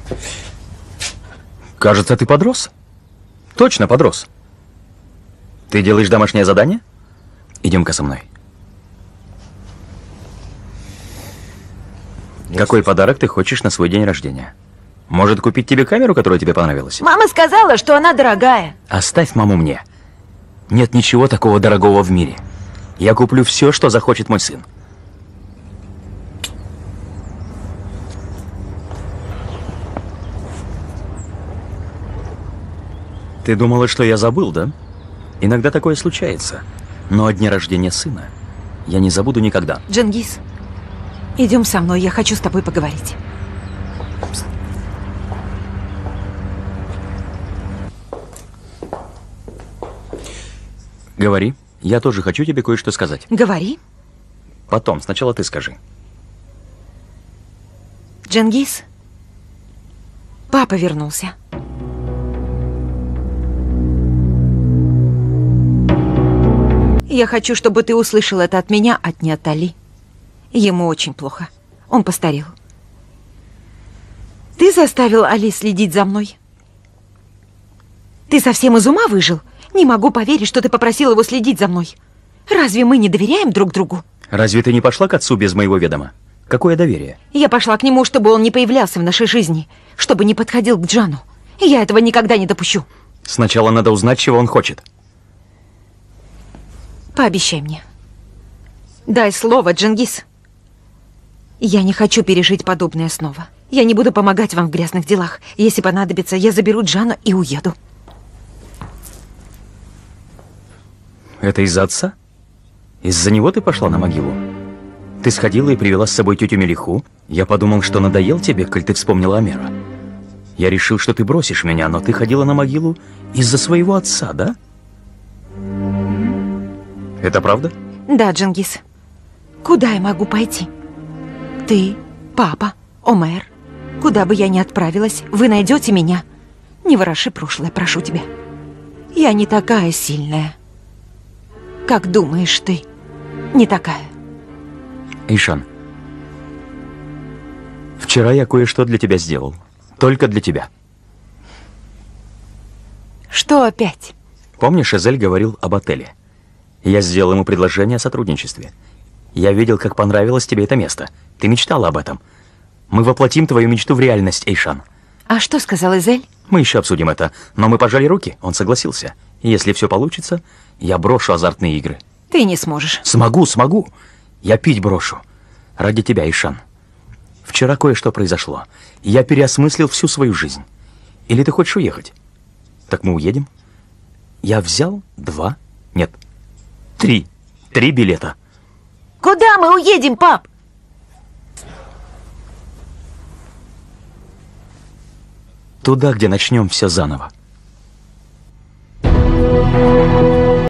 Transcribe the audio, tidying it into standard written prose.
Кажется, ты подрос. Точно подрос. Ты делаешь домашнее задание? Идем-ка со мной. Какой подарок ты хочешь на свой день рождения? Может, купить тебе камеру, которая тебе понравилась? Мама сказала, что она дорогая. Оставь маму мне. Нет ничего такого дорогого в мире. Я куплю все, что захочет мой сын. Ты думала, что я забыл, да? Иногда такое случается. Но о дне рождения сына я не забуду никогда. Дженгиз, идем со мной, я хочу с тобой поговорить. Говори. Я тоже хочу тебе кое-что сказать. Говори. Потом. Сначала ты скажи. Дженгиз, папа вернулся. Я хочу, чтобы ты услышал это от меня, а не от Али. Ему очень плохо. Он постарел. Ты заставил Али следить за мной? Ты совсем из ума выжил? Не могу поверить, что ты попросил его следить за мной. Разве мы не доверяем друг другу? Разве ты не пошла к отцу без моего ведома? Какое доверие? Я пошла к нему, чтобы он не появлялся в нашей жизни, чтобы не подходил к Джану. Я этого никогда не допущу. Сначала надо узнать, чего он хочет. Пообещай мне. Дай слово, Дженгиз. Я не хочу пережить подобное снова. Я не буду помогать вам в грязных делах. Если понадобится, я заберу Джана и уеду. Это из-за отца? Из-за него ты пошла на могилу? Ты сходила и привела с собой тетю Мелиху? Я подумал, что надоел тебе, коль ты вспомнила Амера. Я решил, что ты бросишь меня, но ты ходила на могилу из-за своего отца, да? Это правда? Да, Дженгиз. Куда я могу пойти? Ты, папа, Омер. Куда бы я ни отправилась, вы найдете меня. Не вороши прошлое, прошу тебя. Я не такая сильная. Как думаешь ты? Не такая. Ишан, вчера я кое-что для тебя сделал. Только для тебя. Что опять? Помнишь, Эзель говорил об отеле? Я сделал ему предложение о сотрудничестве. Я видел, как понравилось тебе это место. Ты мечтала об этом. Мы воплотим твою мечту в реальность, Эйшан. А что сказал Эзель? Мы еще обсудим это, но мы пожали руки, он согласился. Если все получится, я брошу азартные игры. Ты не сможешь. Смогу. Я пить брошу. Ради тебя, Ишан. Вчера кое-что произошло. Я переосмыслил всю свою жизнь. Или ты хочешь уехать? Так мы уедем. Я взял 3 билета. Куда мы уедем, пап? Туда, где начнем все заново.